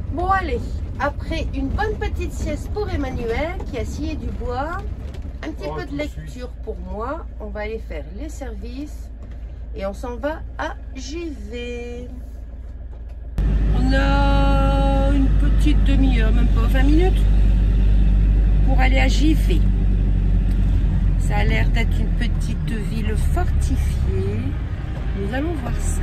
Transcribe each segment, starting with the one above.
Bon allez, après une bonne petite sieste pour Emmanuel qui a scié du bois, un petit peu de lecture pour moi, on va aller faire les services et on s'en va à JV. On a une petite demi-heure, même pas 20 minutes, pour aller à JV. Ça a l'air d'être une petite ville fortifiée. Nous allons voir ça.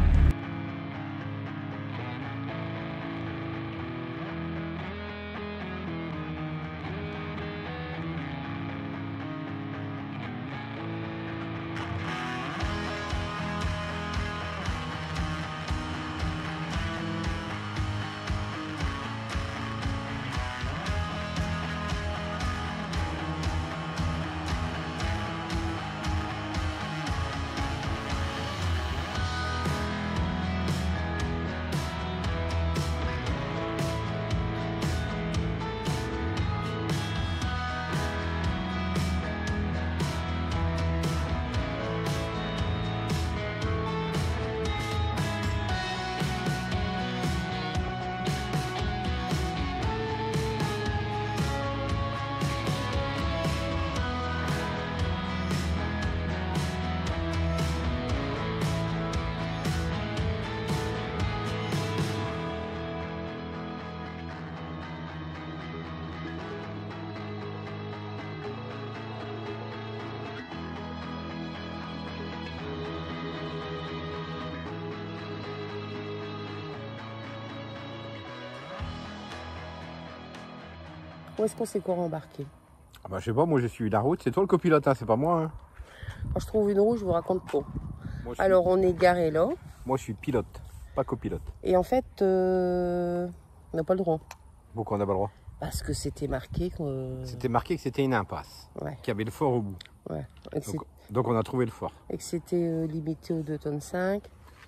Où est-ce qu'on s'est quoi embarqué? Ah bah, je sais pas, moi j'ai suivi la route, c'est toi le copilote, hein, c'est pas moi. Hein. Quand je trouve une roue, je vous raconte pas. Moi, Alors on est garé là. Moi je suis pilote, pas copilote. Et en fait, on n'a pas le droit. Pourquoi on n'a pas le droit? Parce que c'était marqué que... C'était marqué que c'était une impasse, Ouais. qu'il y avait le fort au bout. Ouais. Donc on a trouvé le fort. Et que c'était limité aux 2,5 tonnes.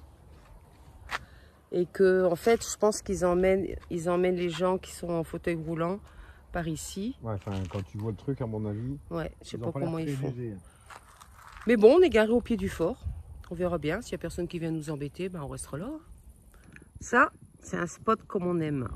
Et que en fait, je pense qu'ils emmènent les gens qui sont en fauteuil roulant par ici. Ouais, enfin quand tu vois le truc, à mon avis. Ouais, je sais pas comment ils font. Léger. Mais bon, on est garé au pied du fort. On verra bien. S'il n'y a personne qui vient nous embêter, ben on restera là. Ça, c'est un spot comme on aime.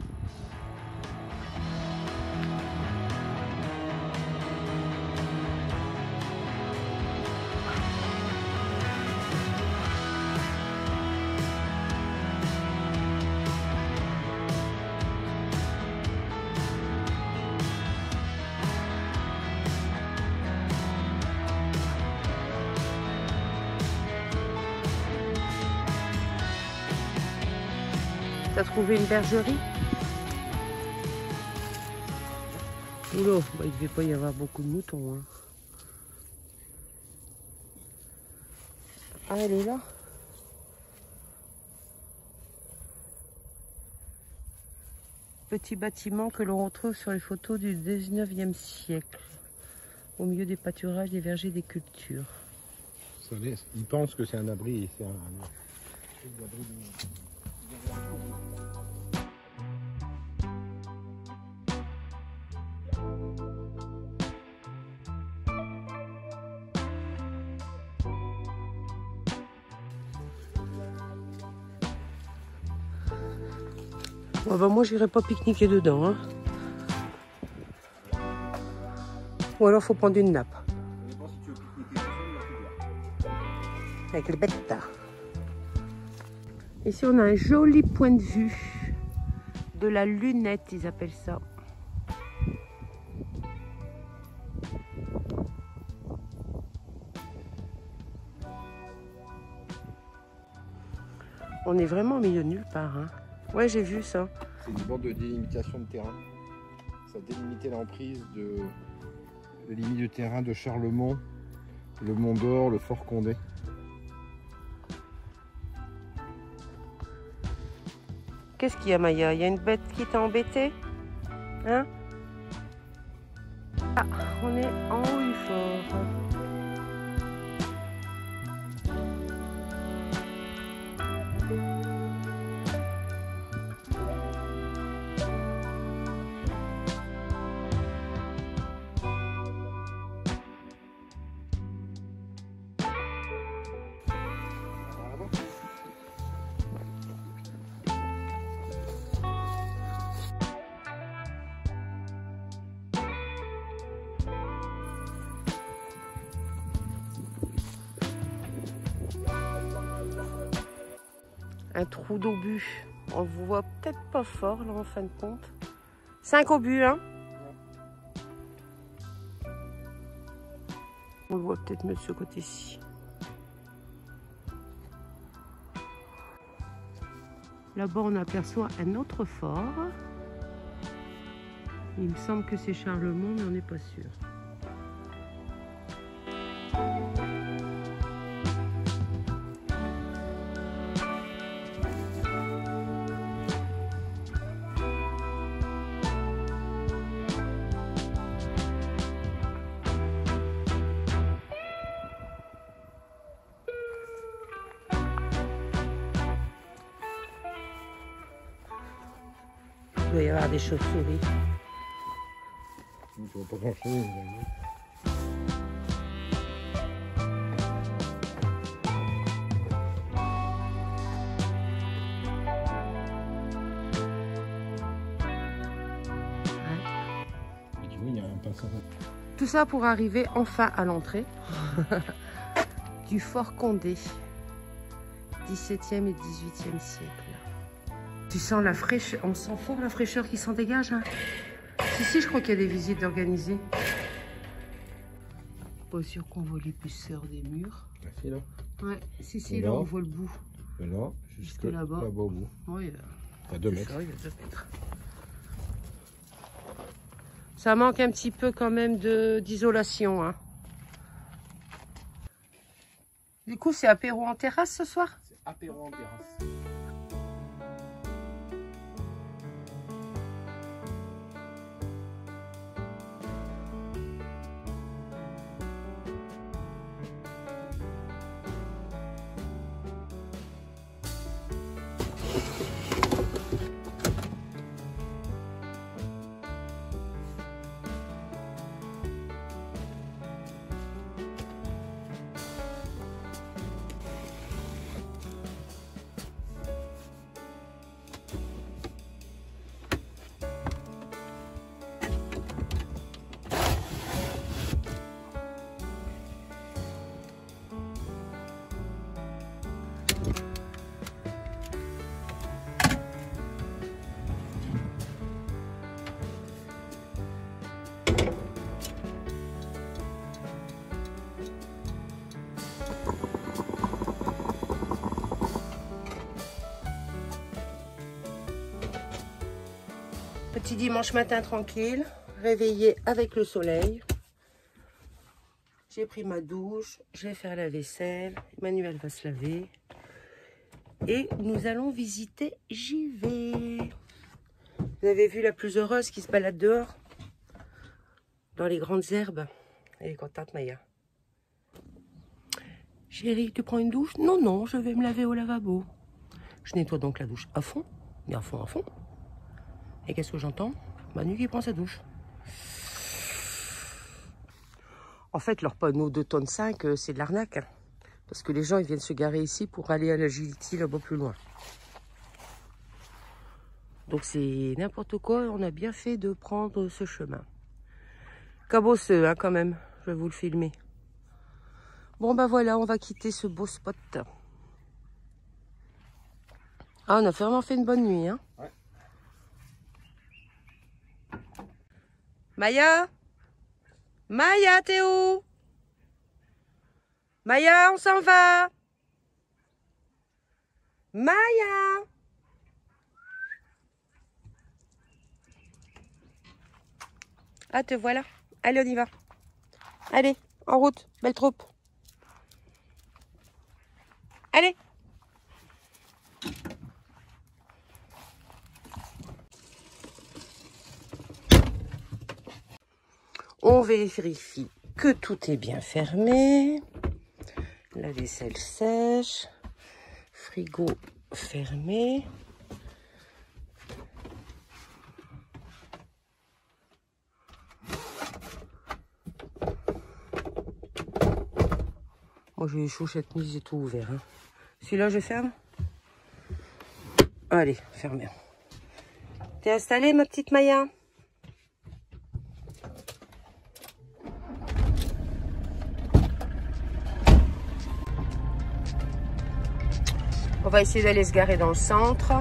T'as trouvé une bergerie? Oula, bah, il ne devait pas y avoir beaucoup de moutons. Hein. Ah, elle est là? Petit bâtiment que l'on retrouve sur les photos du 19e siècle, au milieu des pâturages, des vergers, des cultures. Ils pensent que c'est un abri. C'est un... Bon, bah, moi, j'irai pas pique-niquer dedans. Hein. Ou alors, faut prendre une nappe. Avec les bêtes. Ici, on a un joli point de vue de la lunette, ils appellent ça. On est vraiment au milieu de nulle part. Hein. Ouais, j'ai vu ça. C'est une bande de délimitation de terrain. Ça délimitait l'emprise de limite de terrain de Charlemont, le Mont d'Or, le Fort Condé. Qu'est-ce qu'il y a, Maya? Il y a une bête qui t'a embêté? Hein? Ah, on est en haut du fort. un trou d'obus. On vous voit peut-être pas fort là en fin de compte. 5 obus, hein. On le voit peut-être mieux de ce côté-ci. Là-bas, on aperçoit un autre fort. Il me semble que c'est Charlemont, mais on n'est pas sûr. Il doit y avoir des chauves-souris. Tu vas pas t'enchaîner. Il y a un passage. Tout ça pour arriver enfin à l'entrée du Fort Condé, 17e et 18e siècle. Tu sens la fraîcheur, on sent fort la fraîcheur qui s'en dégage. Hein. Si, je crois qu'il y a des visites organisées. Pas sûr qu'on voit l'épaisseur des murs. Si, là. Ouais, si, là on voit le bout. Et là, jusque là-bas au bout. Oui, à 2 mètres. Ça, il y a 2 mètres. Ça manque un petit peu quand même d'isolation. Hein. Du coup, c'est apéro en terrasse ce soir? C'est apéro en terrasse. Petit dimanche matin tranquille, réveillé avec le soleil. J'ai pris ma douche, je vais faire la vaisselle, Emmanuel va se laver. Et nous allons visiter JV. Vous avez vu la plus heureuse qui se balade dehors, dans les grandes herbes. Elle est contente, Maya. Chérie, tu prends une douche? Non, non, je vais me laver au lavabo. Je nettoie donc la douche à fond, mais à fond, à fond. Et qu'est-ce que j'entends? Manu qui prend sa douche. En fait, leur panneau 2,5 tonnes, c'est de l'arnaque. Hein, parce que les gens, ils viennent se garer ici pour aller à l'Agility là-bas plus loin. Donc c'est n'importe quoi. On a bien fait de prendre ce chemin. Cabosseux, hein, quand même. Je vais vous le filmer. Bon, ben voilà, on va quitter ce beau spot. Ah, on a vraiment fait une bonne nuit, hein. Ouais. Maya? Maya, t'es où? Maya, on s'en va. Maya? Ah, te voilà. Allez, on y va. Allez, en route, belle troupe. Allez. On vérifie que tout est bien fermé. La vaisselle sèche. Frigo fermé. Moi j'ai chaud cette nuit, j'ai tout ouvert. Hein. Celui-là je ferme. Allez, fermé. T'es installée ma petite Maya? va essayer d'aller se garer dans le centre.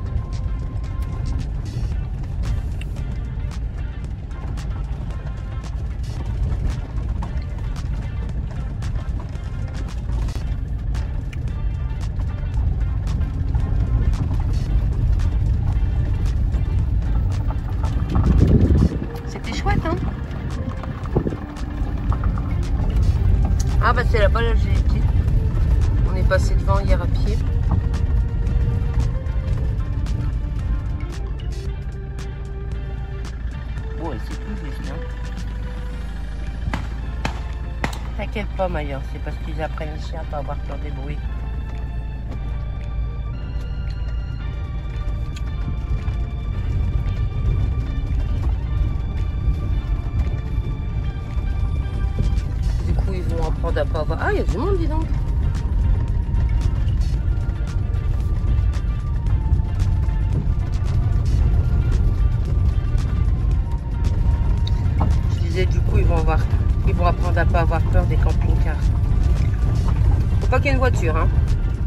C'était chouette, hein? Ah bah c'est là-bas, là j'ai les pieds. On est passé devant hier à pied. Ouais, c'est tout juste, hein. T'inquiète pas, Maya, c'est parce qu'ils apprennent les chiens à pas avoir peur des bruits. Du coup, ils vont apprendre à pas avoir... Ah, il y a du monde, dis donc. Du coup, ils vont apprendre à pas avoir peur des camping-cars. Faut pas qu'il y ait une voiture, hein.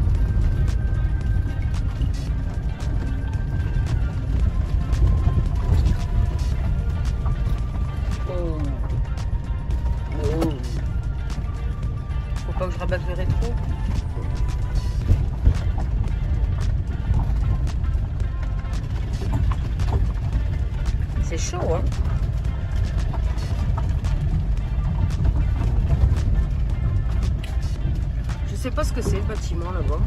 Oh. Oh. Faut pas que je rabatte le rétro. C'est chaud, hein. Je sais pas ce que c'est le bâtiment là-bas.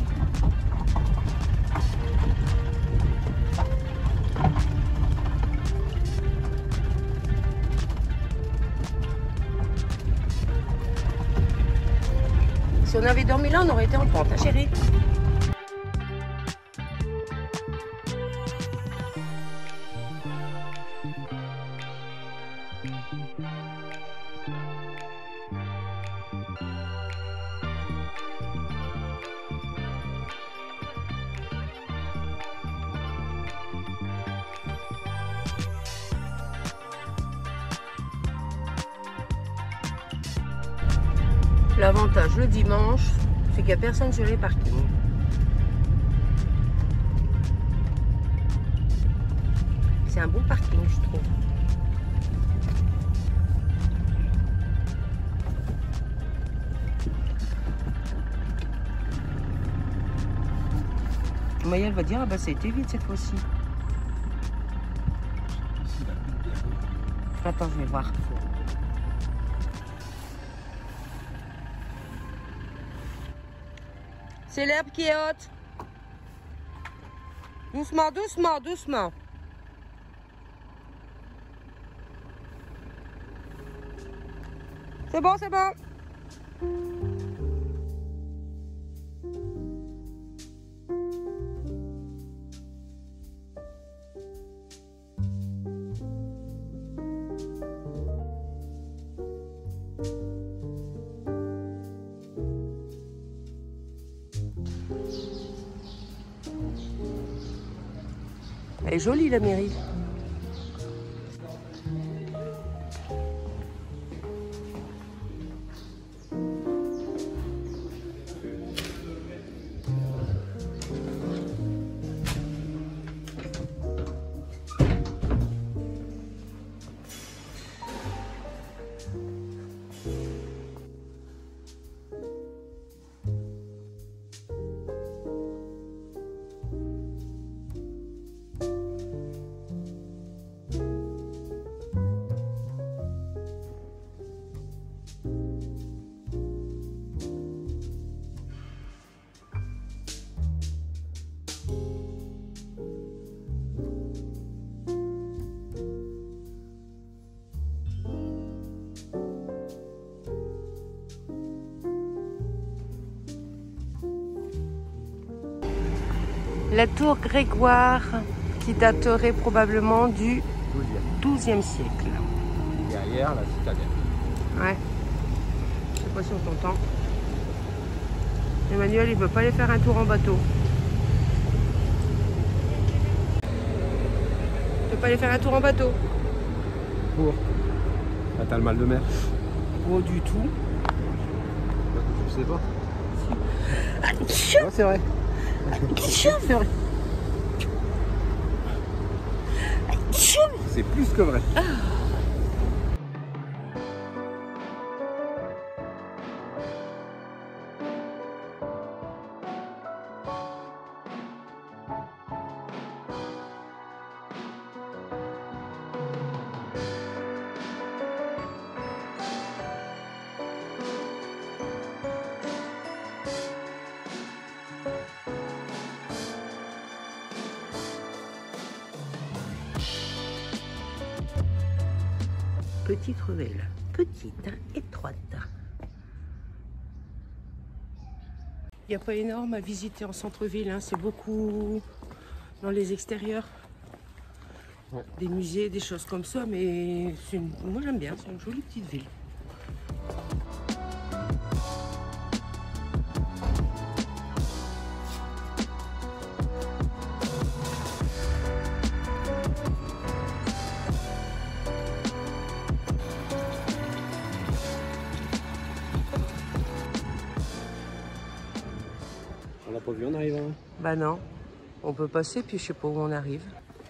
Si on avait dormi là, on aurait été en pente, hein, chérie? L'avantage le dimanche, c'est qu'il n'y a personne sur les parkings. C'est un bon parking, je trouve. Maya, elle va dire, ah bah ça a été vite cette fois-ci. Attends, je vais voir. C'est l'herbe qui est haute. Doucement, doucement, doucement. C'est bon, c'est bon. Elle est jolie la mairie. La tour Grégoire, qui daterait probablement du 12e siècle. Derrière, la citadelle. Ouais. Je sais pas si on t'entend. Emmanuel, il veut pas aller faire un tour en bateau. Tu veux pas aller faire un tour en bateau? Pour? Ah, t'as le mal de mer? Pas du tout. Je sais pas. Ah, ouais, c'est vrai. C'est plus que vrai. Petite ruelle, petite, hein, étroite. Il n'y a pas énorme à visiter en centre-ville, hein, c'est beaucoup dans les extérieurs. Ouais. Des musées, des choses comme ça, mais moi j'aime bien, c'est une jolie petite ville. On l'a pas vu en arrivant. Bah non, on peut passer puis je sais pas où on arrive.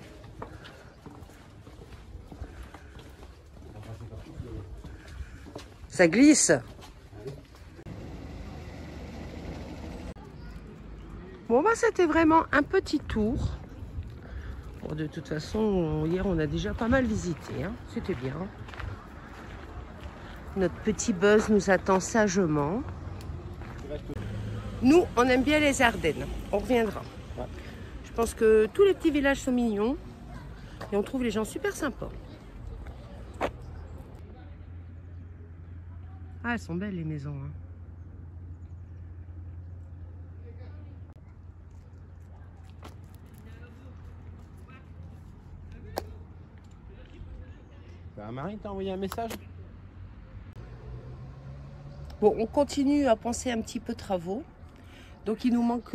Ça glisse. Bon bah c'était vraiment un petit tour. Bon, de toute façon, hier on a déjà pas mal visité, hein. C'était bien. Notre petit buzz nous attend sagement. Nous, on aime bien les Ardennes. On reviendra. Ouais. Je pense que tous les petits villages sont mignons et on trouve les gens super sympas. Ah, elles sont belles les maisons, hein. Marie t'a envoyé un message? Bon, on continue à penser un petit peu travaux. Donc il nous manque...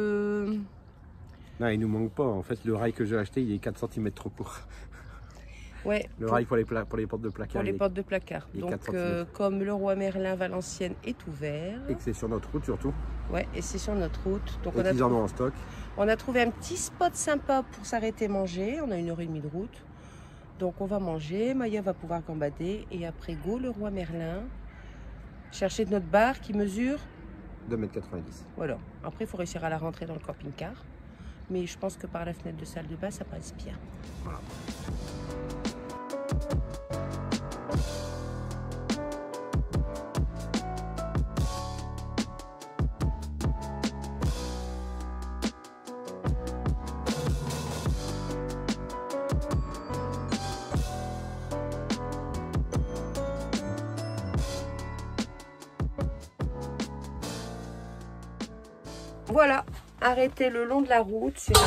Non, il nous manque pas. En fait, le rail que j'ai acheté, il est 4 cm trop court. Ouais. Le rail pour les portes de placard. Pour les portes de placard. Donc comme le Roi Merlin Valenciennes est ouvert. Et que c'est sur notre route surtout. Ouais, et c'est sur notre route. Donc et qu'ils en ont en stock. On a trouvé un petit spot sympa pour s'arrêter manger. On a 1h30 de route. Donc on va manger, Maya va pouvoir gambader. Et après go, le Roi Merlin. Chercher notre bar qui mesure 2,90 m. Voilà. Après, il faut réussir à la rentrer dans le camping-car. Mais je pense que par la fenêtre de salle de bain, ça passe bien. Voilà. Voilà, arrêté le long de la route, sur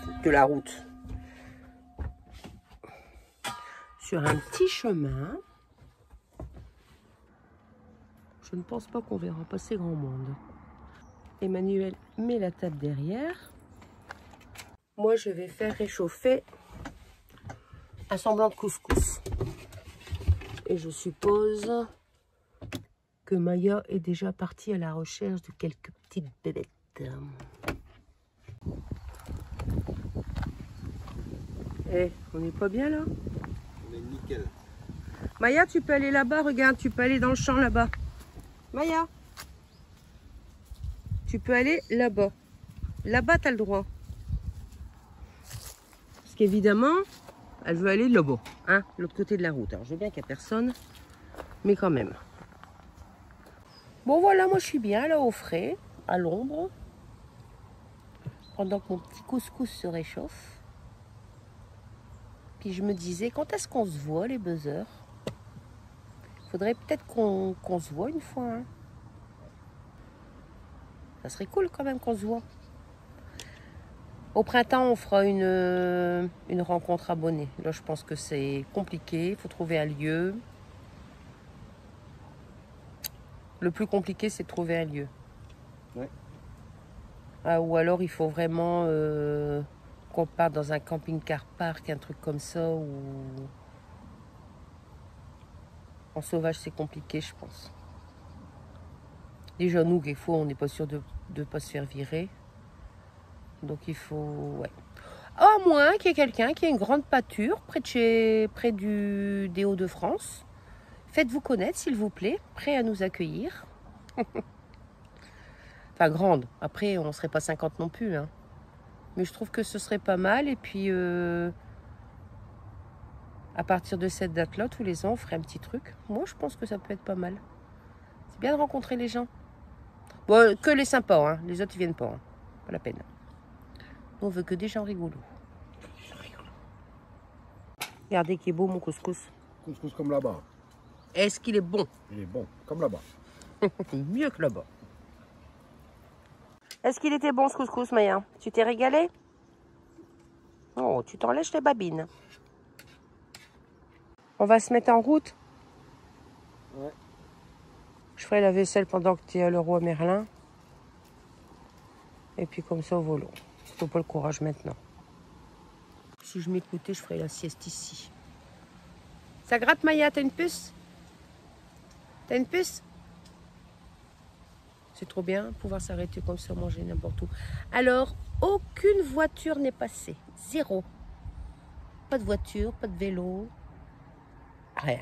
un petit chemin. Je ne pense pas qu'on verra passer grand monde. Emmanuel met la table derrière. Moi, je vais faire réchauffer un semblant de couscous. Et je suppose que Maya est déjà partie à la recherche de quelques petites bébêtes. Eh, on n'est pas bien là? On est nickel. Maya, tu peux aller là-bas, regarde, tu peux aller dans le champ là-bas. Maya, tu peux aller là-bas. Là-bas, tu as le droit. Parce qu'évidemment, elle veut aller là-bas, hein, l'autre côté de la route. Alors, je veux bien qu'il n'y ait personne, mais quand même. Bon, voilà, moi, je suis bien là au frais, à l'ombre. Pendant que mon petit couscous se réchauffe. Puis je me disais, quand est-ce qu'on se voit les buzzers? Faudrait peut-être qu'on se voit une fois. Hein. Ça serait cool quand même qu'on se voit. Au printemps, on fera une rencontre abonnée. Là, je pense que c'est compliqué. Il faut trouver un lieu. Le plus compliqué, c'est de trouver un lieu. Ouais. Ah, ou alors, il faut vraiment qu'on parte dans un camping-car park, un truc comme ça. Ou... En sauvage, c'est compliqué, je pense. Déjà, nous, des fois, on n'est pas sûr de ne pas se faire virer. Donc il faut... Ouais. À moins qu'il y ait quelqu'un qui ait une grande pâture près des Hauts-de-France. Faites-vous connaître, s'il vous plaît. Prêt à nous accueillir. Enfin, grande. Après, on ne serait pas 50 non plus. Hein. Mais je trouve que ce serait pas mal. Et puis, à partir de cette date-là, tous les ans, on ferait un petit truc. Moi, je pense que ça peut être pas mal. C'est bien de rencontrer les gens. Bon, que les sympas. Hein. Les autres, ils viennent pas. Hein. Pas la peine. On veut que des gens rigolos. Regardez qu'il est beau mon couscous. Couscous comme là-bas. Est-ce qu'il est bon? Il est bon, comme là-bas. Mieux que là-bas. Est-ce qu'il était bon ce couscous, Maya? Tu t'es régalé? Oh, tu t'en lèches les babines. On va se mettre en route? Ouais. Je ferai la vaisselle pendant que tu es à Leroy Merlin. Et puis comme ça au volant. Faut pas le courage maintenant. Si je m'écoutais, je ferais la sieste ici. Ça gratte, Maya? T'as une puce? T'as une puce? C'est trop bien, pouvoir s'arrêter comme ça, manger n'importe où. Alors, aucune voiture n'est passée. Zéro. Pas de voiture, pas de vélo. Rien.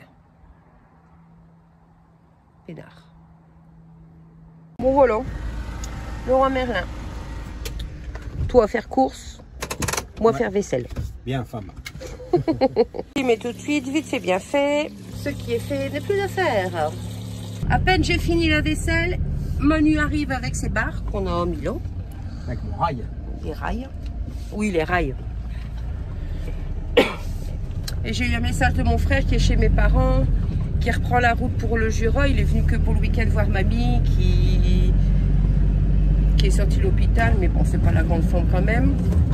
Pénard. Bon, voilà. Leroy Merlin. Toi, faire course. Moi, faire vaisselle. Bien, femme. Mais tout de suite, vite fait, bien fait. Ce qui est fait n'est plus à faire. À peine j'ai fini la vaisselle, Manu arrive avec ses barres qu'on a à Milan. Avec mon rail. Les rails. Oui, les rails. Et j'ai eu un message de mon frère qui est chez mes parents, qui reprend la route pour le Jura. Il est venu que pour le week-end voir mamie qui est sortie de l'hôpital, mais bon, c'est pas la grande forme quand même.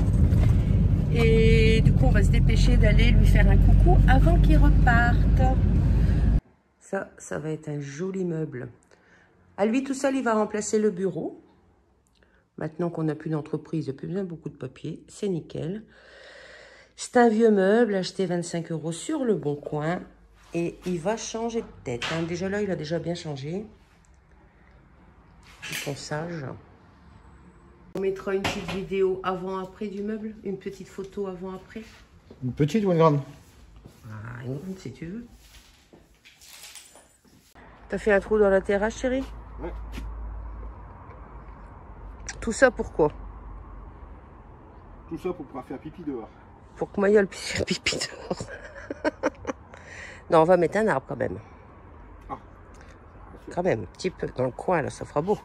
Et du coup, on va se dépêcher d'aller lui faire un coucou avant qu'il reparte. Ça va être un joli meuble. À lui tout seul, il va remplacer le bureau. Maintenant qu'on n'a plus d'entreprise, il n'y a plus besoin de beaucoup de papier. C'est nickel. C'est un vieux meuble acheté 25 € sur le Bon Coin. Et il va changer de tête. Hein. Déjà là, il a déjà bien changé. Ils sont sages. On mettra une petite vidéo avant-après du meuble. Une petite photo avant-après. Une petite ou une grande? Ah, une grande si tu veux. T'as fait un trou dans la terrasse, chérie? Ouais. Tout ça pourquoi? Tout ça pour pouvoir faire pipi dehors. Pour que Maya puisse faire pipi dehors. Non, on va mettre un arbre quand même. Ah. Quand même, un petit peu dans le coin, là, ça fera beau.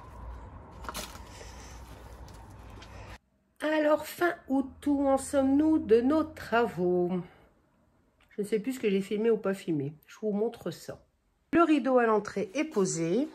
Alors, fin août, où en sommes-nous de nos travaux? Je ne sais plus ce que j'ai filmé ou pas filmé. Je vous montre ça. Le rideau à l'entrée est posé.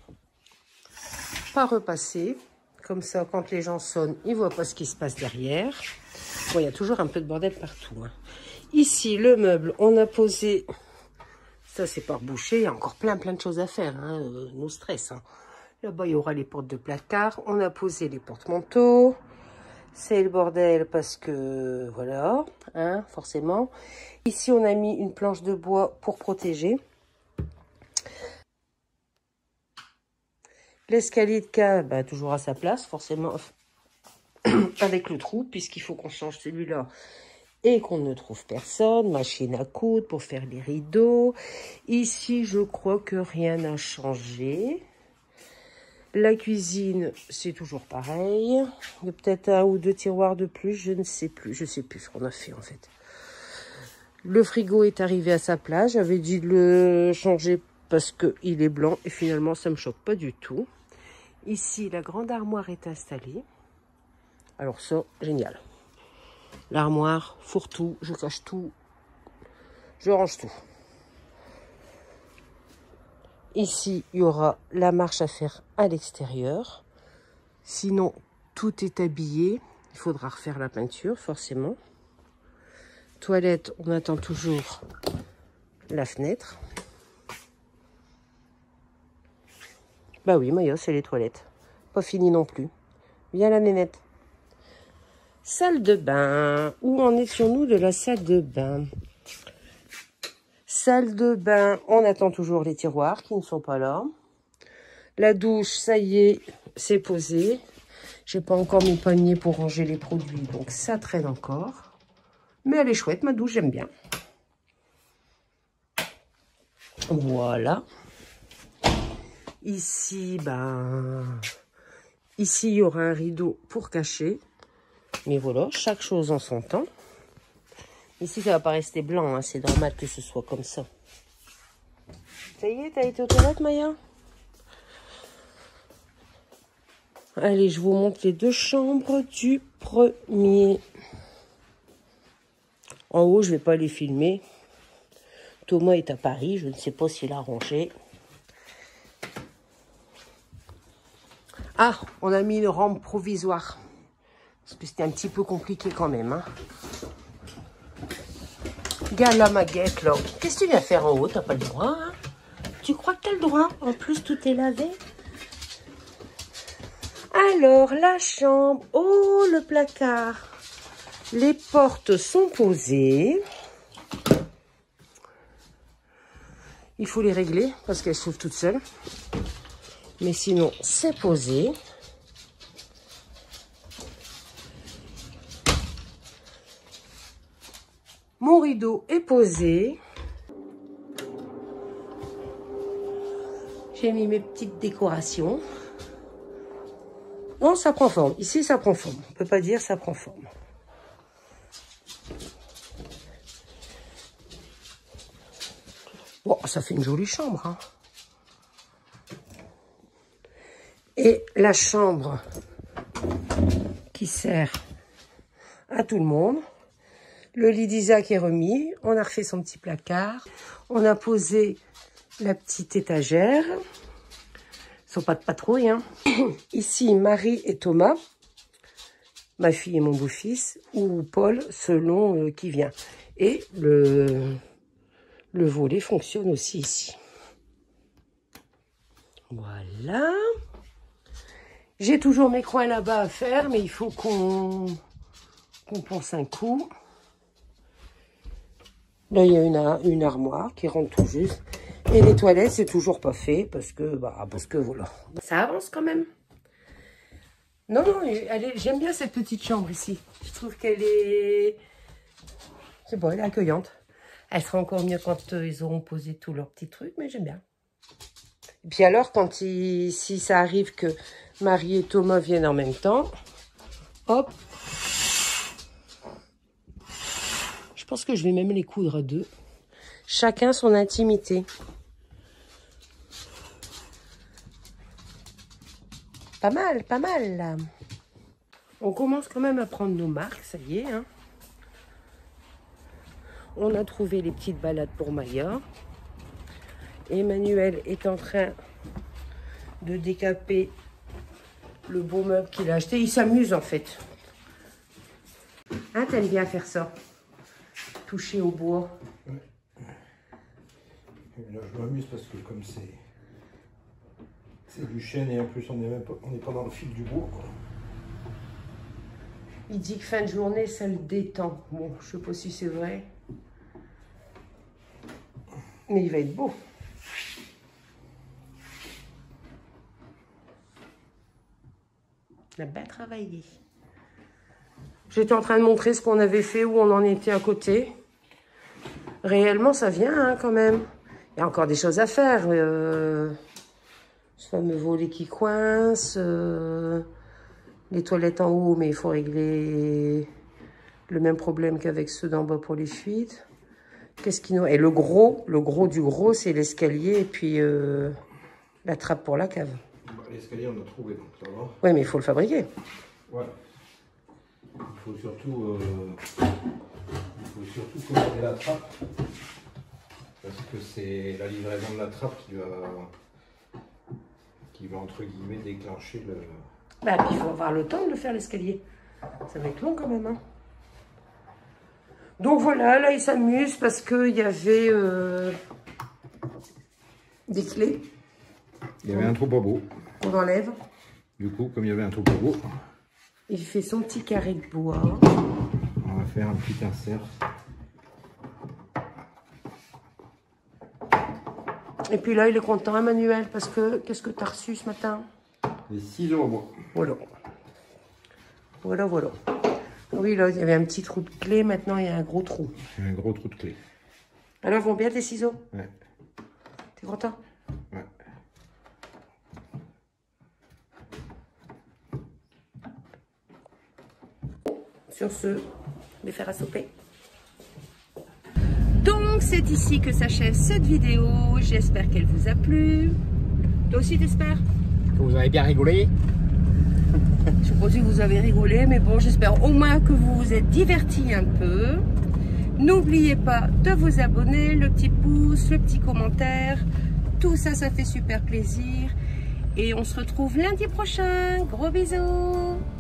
Pas repassé. Comme ça, quand les gens sonnent, ils ne voient pas ce qui se passe derrière. Bon, il y a toujours un peu de bordel partout. Hein. Ici, le meuble, on a posé... Ça, c'est pas rebouché. Il y a encore plein de choses à faire. Hein. No stress. Hein. Là-bas, il y aura les portes de placard. On a posé les porte-manteaux. C'est le bordel parce que, voilà, hein, forcément. Ici, on a mis une planche de bois pour protéger. L'escalier de cave, bah, toujours à sa place, forcément, avec le trou, puisqu'il faut qu'on change celui-là et qu'on ne trouve personne. Machine à coudre pour faire les rideaux. Ici, je crois que rien n'a changé. La cuisine, c'est toujours pareil. Il y a peut-être 1 ou 2 tiroirs de plus, je ne sais plus. Je ne sais plus ce qu'on a fait, en fait. Le frigo est arrivé à sa place. J'avais dit de le changer parce qu'il est blanc. Et finalement, ça ne me choque pas du tout. Ici, la grande armoire est installée. Alors ça, génial. L'armoire, fourre-tout, je cache tout. Je range tout. Ici, il y aura la marche à faire à l'extérieur. Sinon, tout est habillé. Il faudra refaire la peinture, forcément. Toilette, on attend toujours la fenêtre. Bah oui, Maya, c'est les toilettes. Pas fini non plus. Viens la nénette. Salle de bain. Où en étions-nous de la salle de bain? Salle de bain, on attend toujours les tiroirs qui ne sont pas là. La douche, ça y est, c'est posé. J'ai pas encore mes paniers pour ranger les produits, donc ça traîne encore. Mais elle est chouette, ma douche, j'aime bien. Voilà. Ici, ici, il y aura un rideau pour cacher. Mais voilà, chaque chose en son temps. Ici, ça va pas rester blanc, hein, c'est normal que ce soit comme ça. Ça y est, t'as été aux toilettes, Maya? Allez, je vous montre les deux chambres du premier. En haut, je vais pas les filmer. Thomas est à Paris, je ne sais pas s'il a rangé. Ah, on a mis une rampe provisoire. Parce que c'était un petit peu compliqué quand même. Hein. Regarde la maguette là. Qu'est-ce que tu viens faire en haut? T'as pas le droit. Hein? Tu crois que t'as le droit? En plus, tout est lavé. Alors, la chambre. Oh, le placard. Les portes sont posées. Il faut les régler parce qu'elles s'ouvrent toutes seules. Mais sinon, c'est posé. Mon rideau est posé. J'ai mis mes petites décorations. Non, ça prend forme. Ici, ça prend forme. On ne peut pas dire ça prend forme. Bon, ça fait une jolie chambre. Hein. Et la chambre qui sert à tout le monde. Le lit d'Isaac est remis. On a refait son petit placard. On a posé la petite étagère. Ils sont pas de patrouille. Hein. Ici, Marie et Thomas. Ma fille et mon beau-fils. Ou Paul, selon qui vient. Et le volet fonctionne aussi ici. Voilà. J'ai toujours mes coins là-bas à faire, mais il faut qu'on pense un coup. Là, il y a une armoire qui rentre tout juste. Et les toilettes, c'est toujours pas fait parce que voilà. Ça avance quand même. Non, j'aime bien cette petite chambre ici. Je trouve qu'elle est... C'est bon, elle est accueillante. Elle sera encore mieux quand ils auront posé tous leurs petits trucs, mais j'aime bien. Et puis alors, si ça arrive que Marie et Thomas viennent en même temps, hop. Je pense que je vais même les coudre à deux. Chacun son intimité. Pas mal, pas mal. Là. On commence quand même à prendre nos marques, ça y est. Hein. On a trouvé les petites balades pour Maya. Emmanuel est en train de décaper le beau meuble qu'il a acheté. Il s'amuse en fait. Hein, t'aimes bien faire ça? Toucher au bois. Ouais. Là, je m'amuse parce que comme c'est du chêne et en plus on n'est pas dans le fil du bois. Quoi. Il dit que fin de journée, ça le détend. Bon, je sais pas si c'est vrai. Mais il va être beau. On a bien travaillé. J'étais en train de montrer ce qu'on avait fait, où on en était à côté. Réellement, ça vient hein, quand même. Il y a encore des choses à faire. Ce fameux volet qui coince. Les toilettes en haut, mais il faut régler le même problème qu'avec ceux d'en bas pour les fuites. Qu'est-ce qui nous... Et le gros du gros, c'est l'escalier et puis la trappe pour la cave. L'escalier, on a trouvé, donc ça va. Oui, mais il faut le fabriquer. Ouais. Il faut surtout commander la trappe. Parce que c'est la livraison de la trappe qui va entre guillemets déclencher le... Bah, puis il faut avoir le temps de le faire, l'escalier. Ça va être long quand même. Hein. Donc voilà, là, il s'amuse parce qu'il y avait des clés. Il y avait un trou pas beau. On enlève. Du coup, comme il y avait un trou pas beau, il fait son petit carré de bois. On va faire un petit insert. Et puis là, il est content, Emmanuel, parce que qu'est-ce que tu as reçu ce matin? Les ciseaux à bois. Voilà. Voilà, voilà. Oui, là, il y avait un petit trou de clé. Maintenant, il y a un gros trou. Un gros trou de clé. Alors, vont bien tes ciseaux? Ouais. T'es content? Ouais. Sur ce, les faire à souper. Donc, c'est ici que s'achève cette vidéo. J'espère qu'elle vous a plu. Toi aussi, t'espères? Que vous avez bien rigolé. Je suppose que vous avez rigolé, mais bon, j'espère au moins que vous vous êtes divertis un peu. N'oubliez pas de vous abonner, le petit pouce, le petit commentaire. Tout ça, ça fait super plaisir. Et on se retrouve lundi prochain. Gros bisous!